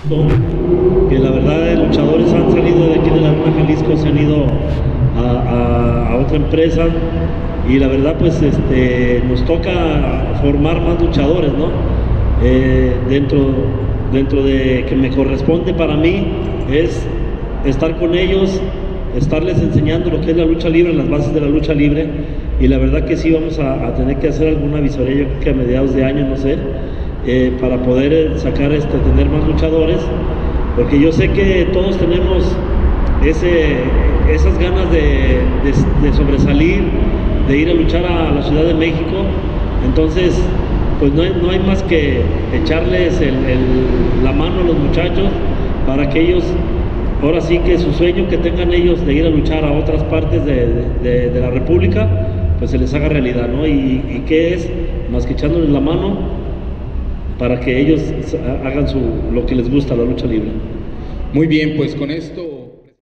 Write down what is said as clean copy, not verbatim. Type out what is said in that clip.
que la verdad luchadores han salido de aquí de Laguna, Jalisco, se han ido a otra empresa y la verdad pues nos toca formar más luchadores, ¿no? Dentro de que me corresponde para mí es estar con ellos, estarles enseñando lo que es la lucha libre, las bases de la lucha libre, y la verdad que sí vamos a tener que hacer alguna visoría, yo creo que a mediados de año, no sé, para poder sacar, tener más luchadores, porque yo sé que todos tenemos esas ganas de sobresalir, de ir a luchar a la Ciudad de México. Entonces pues no hay más que echarles la mano a los muchachos para que ellos, ahora sí que su sueño que tengan ellos de ir a luchar a otras partes de la República, pues se les haga realidad, ¿no? Y qué es más que echándoles la mano para que ellos hagan lo que les gusta, la lucha libre. Muy bien, pues con esto...